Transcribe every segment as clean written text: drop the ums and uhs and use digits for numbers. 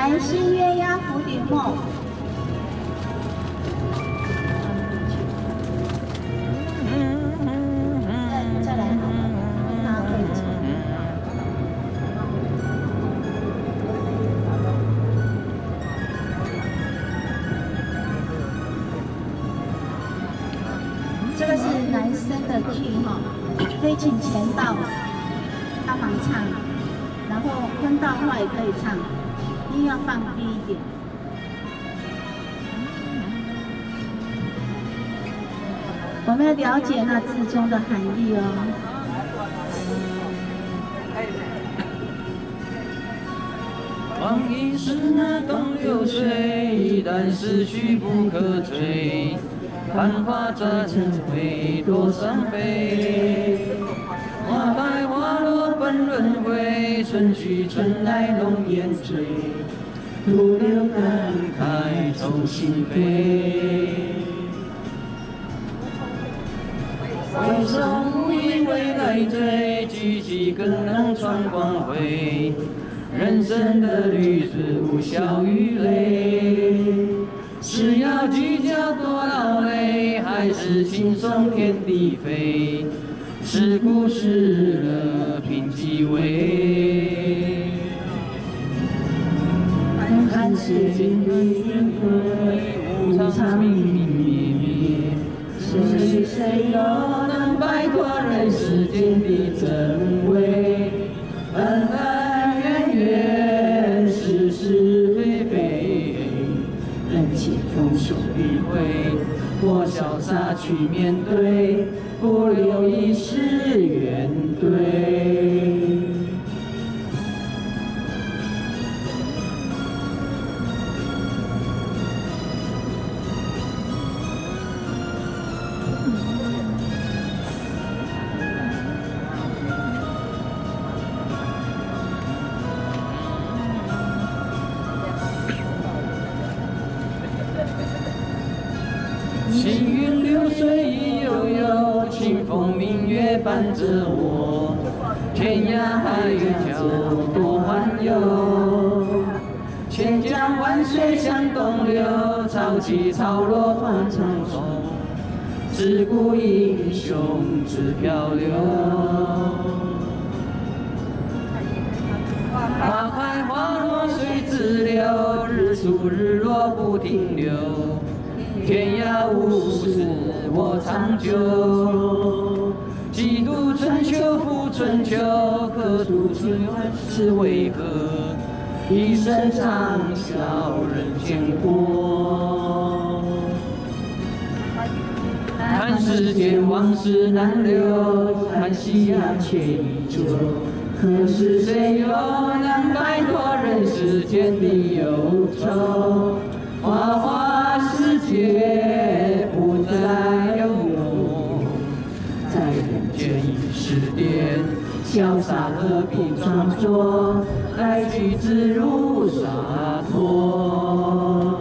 来新鸳鸯蝴蝶梦。再来好了，让它会唱。这个是男生的 key 哈，可以请前道帮忙唱，然后分道话也可以唱，音要放低一点。我们要了解那字中的含义哦。 光阴是那东流水，但是去不可追。繁华转回多伤悲，花开花落本轮回，春去春来龙颜醉，徒留感慨愁心扉。回首无以未来追，举起更能穿光辉。人生的旅途无笑与泪，是要计较多劳累，还是轻松天地飞？是故事了凭几位？看世间云飞，无常明明灭灭，是谁又能摆脱人世间的真伪？恩恩怨怨，是是非非，任其风雄与会，我潇洒去面对，不留一丝怨怼。行云流水意悠悠，清风明月伴着我，天涯海角多欢游。千江万水向东流，潮起潮落换长空，自古英雄自漂流。花开花落随自流，日出日落不停留。天涯无事我长久，几度春秋复春秋，何处春是为何？一生长啸人间过。看世间往事难留，看夕阳却依旧。可是谁又能摆脱人世间的忧愁？花花世界不再有我，在人间已是癫，潇洒何必装作，来去自如洒脱。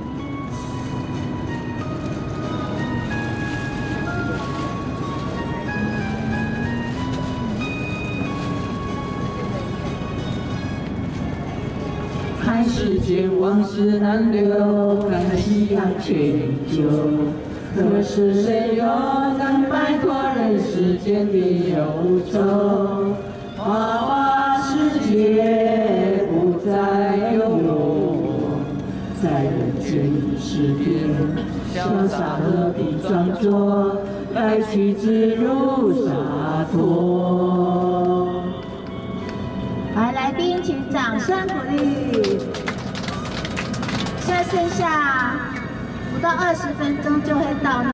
看世间往事难留，看夕阳却依旧。可是谁又能摆脱人世间的忧愁？花花世界不再有我，在人间已是癫，潇洒何必装作，来去自如洒脱。 来宾请掌声鼓励。现在剩下不到20分钟就会到。